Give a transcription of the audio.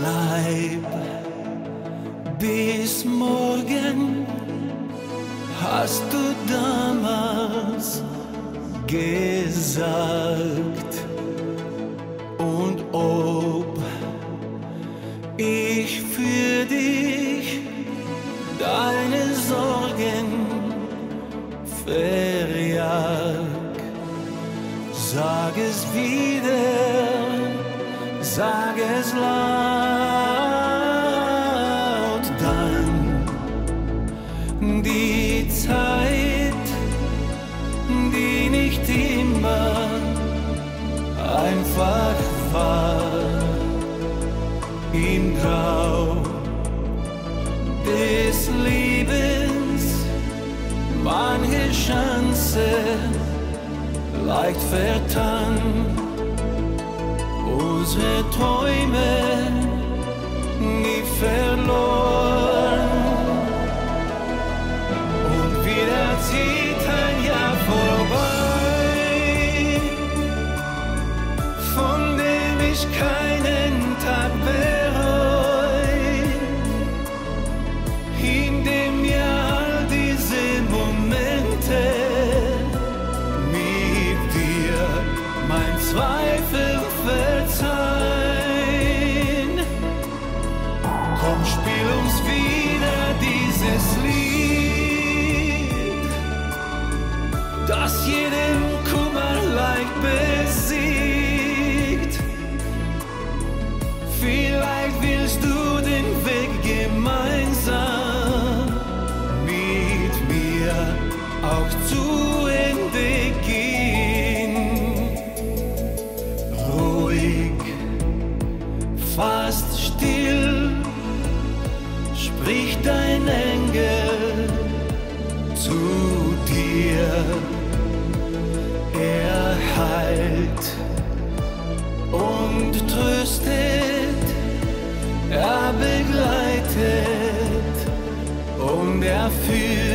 Bleib bis morgen, hast du damals gesagt. Und ob ich für dich deine Sorgen verjag, sag es wieder, sag es laut, dann die Zeit, die nicht immer einfach war, im Grau des Lebens manche Chance leicht vertan, unsere Träume nie verloren. Und wieder zieht ein Jahr vorbei, von dem ich keinen Tag bereue, in dem mir all diese Momente mit dir mein Zweifel verzeihen. Komm, spiel uns wieder dieses Lied, das jeden Kummer leicht besiegt. Vielleicht willst du den Weg gemeinsam mit mir auch zu Ende gehen. Ruhig, fast still, spricht dein Engel zu dir. Er heilt und tröstet, er begleitet und er führt